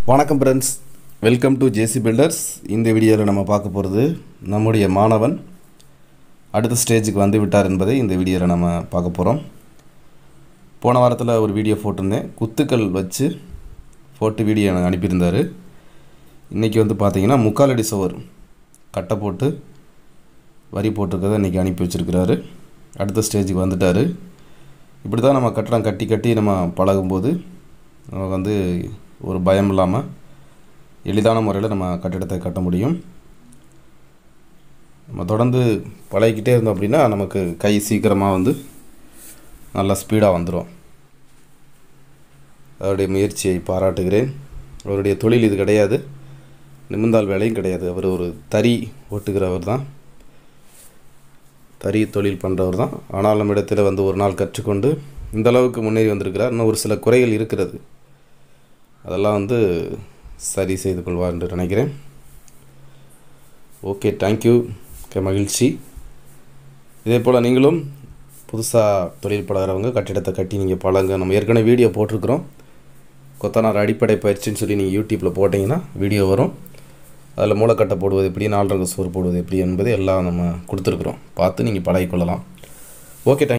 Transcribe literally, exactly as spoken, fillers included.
வணக்கம் friends, welcome to JC builders. இந்த வீடியோவில் நம்ம பார்க்க போகிறது நம்முடைய மாணவன் அடுத்த ஸ்டேஜுக்கு வந்து விட்டார் என்பதை இந்த வீடியோவில் நம்ம பார்க்க போகிறோம். போன வாரத்தில் ஒரு வீடியோ போட்டிருந்தேன், குத்துக்கள் வச்சு போட்டு வீடியோ எனக்கு அனுப்பியிருந்தார். இன்றைக்கி வந்து பார்த்திங்கன்னா முக்கால் அடி சுவர் கட்டை போட்டு வரி போட்டிருக்கிறத இன்றைக்கி அனுப்பி வச்சுருக்கிறாரு. அடுத்த ஸ்டேஜுக்கு வந்துட்டார். இப்படி தான் நம்ம கட்டடம் கட்டி கட்டி நம்ம பழகும்போது நமக்கு வந்து ஒரு பயம் இல்லாமல் எளிதான முறையில் நம்ம கட்டிடத்தை கட்ட முடியும். நம்ம தொடர்ந்து பழகிக்கிட்டே இருந்தோம் அப்படின்னா நமக்கு கை சீக்கிரமாக வந்து நல்லா ஸ்பீடாக வந்துடும். அவருடைய முயற்சியை பாராட்டுகிறேன். அவருடைய தொழில் இது கிடையாது, நிமிர்ந்தால் வேலையும் கிடையாது. அவர் ஒரு தறி ஓட்டுகிறவர் தான், தறி தொழில் பண்ணுறவர் தான். ஆனால் நம்ம இடத்துல வந்து ஒரு நாள் கற்றுக்கொண்டு இந்த அளவுக்கு முன்னேறி வந்திருக்கிறார். இன்னும் ஒரு சில குறைகள் இருக்கிறது, அதெல்லாம் வந்து சரி செய்து கொள்வார் என்று நினைக்கிறேன். ஓகே, தேங்க்யூ, ஓகே, மகிழ்ச்சி. இதே போல் நீங்களும் புதுசாக தொழில் பழகிறவங்க கட்டிடத்தை கட்டி நீங்கள் பழங்க. நம்ம ஏற்கனவே வீடியோ போட்டிருக்கிறோம், கொத்தனார் அடிப்படை பயிற்சின்னு சொல்லி நீங்கள் யூடியூப்பில் போட்டிங்கன்னா வீடியோ வரும். அதில் மூளைக்கட்டை போடுவது எப்படி, நாலு ரக சோறு போடுவது எப்படி என்பது எல்லாம் நம்ம கொடுத்துருக்குறோம். பார்த்து நீங்கள் பழகிக்கொள்ளலாம். Okay, thank you.